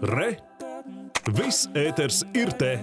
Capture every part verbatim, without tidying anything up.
Re! Viss ēters ir te!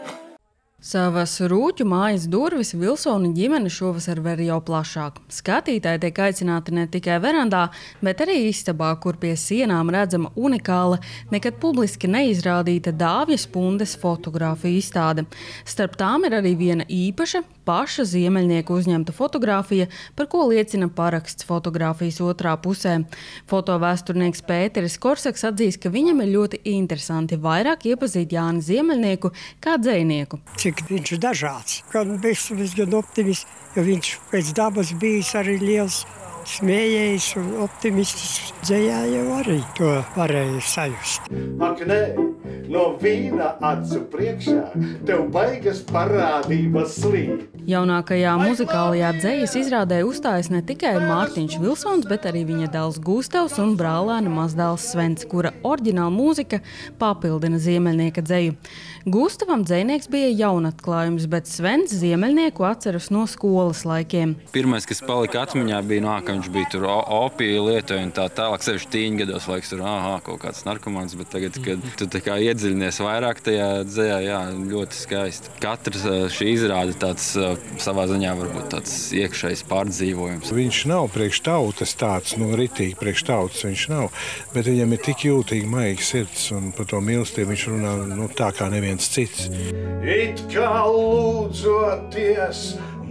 Savas Rūķu mājas durvis Vilsonu ģimene šovasar ver jau plašāk. Skatītāji tiek aicināti ne tikai verandā, bet arī istabā, kur pie sienām redzama unikāla, nekad publiski neizrādīta Dāvja Spundes fotogrāfiju izstāde. Starp tām ir arī viena īpaša, paša ziemeļnieka uzņemta fotogrāfija, par ko liecina paraksts fotogrāfijas otrā pusē. Fotovēsturnieks Pēteris Korsaks atzīst, ka viņam ir ļoti interesanti vairāk iepazīt Jāni Ziemeļnieku kā dzejnieku. Cik viņš ir dažāds. Kad es gan optimists, jo viņš pēc dabas bijis arī liels smējējs un optimistisks. Dzejā jau arī to varēja sajust. Ak, nē, no vīna acu priekšā tev baigas parādības slīd. Jaunākajā muzikālajā dzejas izrādē uzstājas ne tikai Mārtiņš Vilsons, bet arī viņa dēls Gustavs un brālēna mazdēls Svens, kura oriģināla mūzika papildina Ziemeļnieka dzeju. Gustavam dzejnieks bija jaunatklājums, bet Svens Ziemeļnieku atceras no skolas laikiem. Pirmais, kas palika atmiņā, bija no, ka viņš bija tur opiju lietoja un tā tālāk, sevišķi tīņgados, laiks tur, āhā, kaut kāds narkomāns, bet tagad, kad tu tā kā iedziļinies vairāk tajā dzejā, jā, ļoti skaisti. Katrs šī izrāda tāds savā ziņā varbūt tāds iekšējs pārdzīvojums. Viņš nav priekš tautas tāds, nu, ritīgi priekš tautas viņš nav, bet viņam ir tik jūtīgi maiga sirds un par to mīlestību viņš runā, nu, tā kā neviens cits. It kā lūdzoties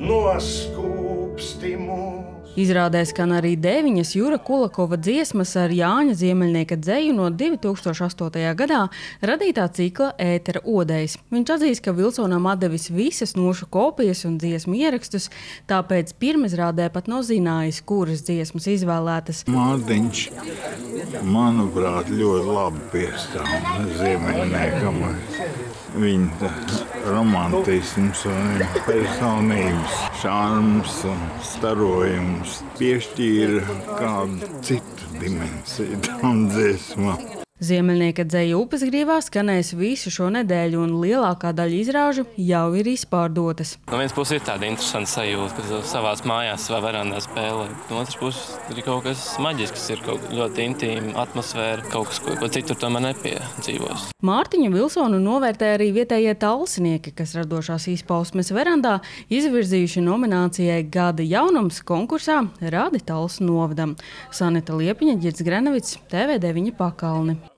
noskūpsti mūs. Izrādē skan arī deviņas Jura Kulakova dziesmas ar Jāņa Ziemeļnieka dzeju no divi tūkstoši astotajā gadā radītā cikla Ētera odējs. Viņš atzīst, ka Vilsonam atdevis visas nošu kopijas un dziesmu ierakstus, tāpēc pirmizrādē pat nav zinājis, kuras dziesmas izvēlētas. Mārtiņš, manuprāt, ļoti labi piestāv Ziemeļniekam. Viņa romantisms un personības šarms un starojums piešķīra kādu citu dimensiju tam dziesmām. Ziemeļnieka dzeja Upesgrīvā skanēs visu šo nedēļu, un lielākā daļa izrāžu jau ir izpārdotas. No vienas puses ir tāda interesanta sajūta, ka savās mājās savā verandā spēlē. No otras puses ir kaut kas maģisks, ir kaut ļoti intīma atmosfēra, kaut kas, ko, ko citur tomēr nepiedzīvos. Mārtiņu Vilsonu novērtē arī vietējie talsinieki, kas radošās izpausmes verandā izvirzījuši nominācijai Gada jaunums konkursā Rādi Talsu novadam. Sanita Liepiņa, Ģirds Grenevits, T V deviņi Pakalni.